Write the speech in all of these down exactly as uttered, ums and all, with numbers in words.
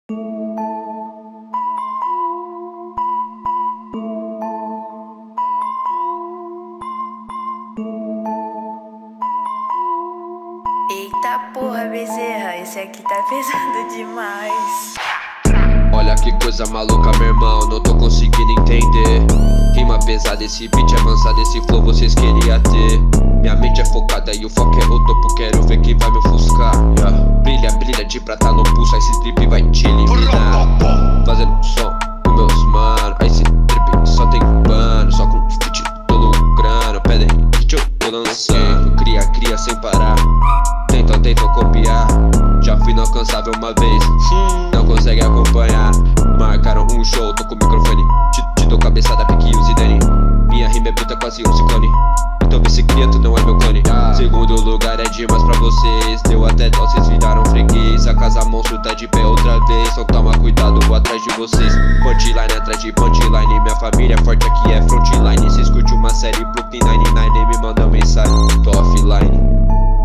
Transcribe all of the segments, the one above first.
Eita porra, Bezerra, esse aqui tá pesado demais. Olha que coisa maluca, meu irmão, não tô conseguindo entender. Rima pesada, esse beat avançado, esse flow vocês queriam ter. Minha mente é focada e o foco é o topo, quero ver quem vai me ofuscar. yeah. Brilha, brilha de prata no pulso, esse drip vai te eliminar. Fazendo som com meus mano, esse drip só tem pano, só com feat tô lucrando. Pedem hit eu tô lançando, cria, cria sem parar. Tentam, tentam copiar, já fui inalcançável uma vez, não consegue acompanhar. Marcaram um show, tô com o microfone, te, te dou cabeçada, pique o Zidane. Minha rima é bruta, quase um ciclone, então vê se cria, tu não é meu clone. Segundo lugar é demais pra vocês, deu até dó, vocês viraram freguês. A casa monstro tá de pé outra vez, então toma cuidado, vou atrás de vocês. Punchline atrás de punchline, minha família é forte aqui é frontline. Cês curte uma série Brooklyn Nine-Nine, me manda mensagem, tô offline.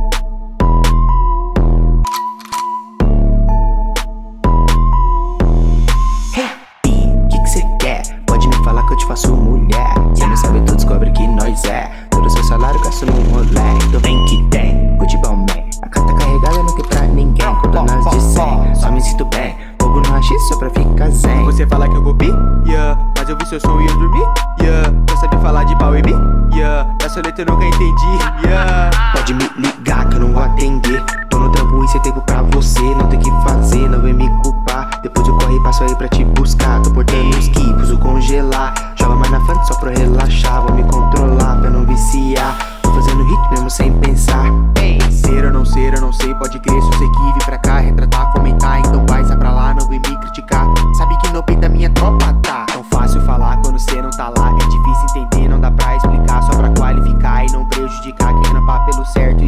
Faço mulher, cê não sabe, tu descobre que nós é. Todo seu salário gasto num rolê, então vem que tem. Futebol man, a carta carregada não quer pra ninguém. Com donas de cem, só me sinto bem. Fogo no rachis só pra ficar zen. Você fala que eu copi, yeah, mas eu vi seu som e eu dormi, yeah. Quer saber falar de pau e bi, yeah. Essa letra eu nunca entendi, yeah. Pode me ligar que eu não vou atender. Tô no trampo e sem tempo pra você. Não tem que fazer, não vem me culpar. Depois eu corre e passo aí pra te buscar. Tô portando os kipos, o congelar. Joga mais na frente só pra eu relaxar. Vou me controlar pra não viciar. Tô fazendo hit mesmo sem pensar. Ei, ser ou não ser, eu não sei, pode crer. Se eu sei que vim pra cá, retratar, comentar. Então vai, sai pra lá, não vem me criticar. Sabe que no peito da minha tropa tá tão fácil falar quando cê não tá lá. É difícil entender, não dá pra explicar. Só pra qualificar e não prejudicar. Quem trampar pelo certo